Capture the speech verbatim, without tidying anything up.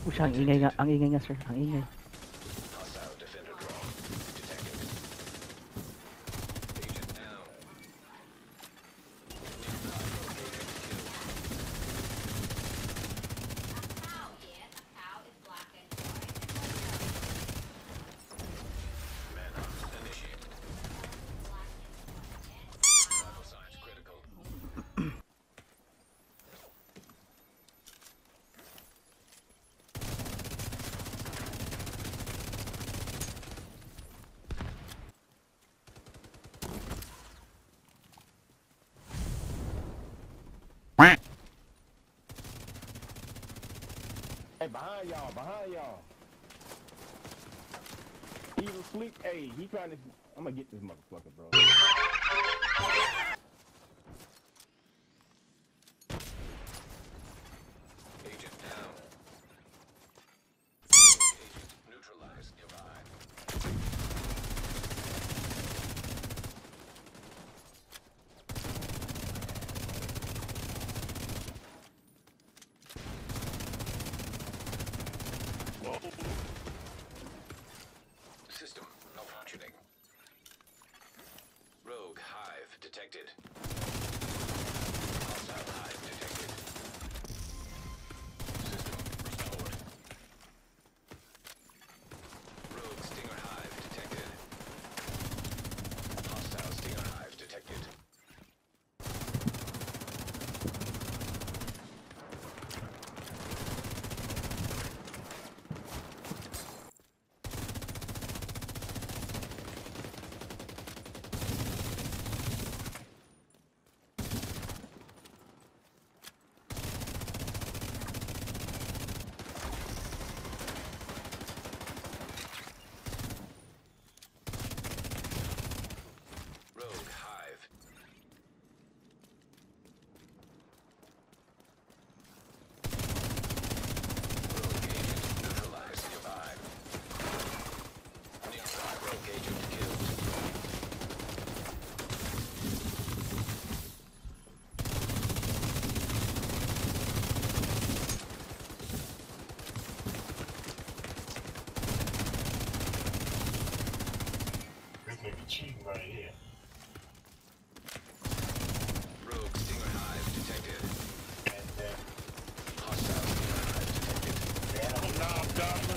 Oh, siya, ang ingay nga, ang ingay nga, sir. Ang ingay. Hey, behind y'all, behind y'all. He was sleep. Hey, he trying to. I'm gonna get this motherfucker, bro. Agent down. Agent neutralized nearby. System malfunctioning. Rogue hive detected. Hostile hive detected. System restored. Rogue stinger hive detected. Hostile stinger hive detected. Rogue hive. Rogue agent neutralized nearby. Nearby rogue agent killed. This nigga cheating right here. Rogue stinger hive detected. And then, Hostile stinger hive detected. yeah, I'm not,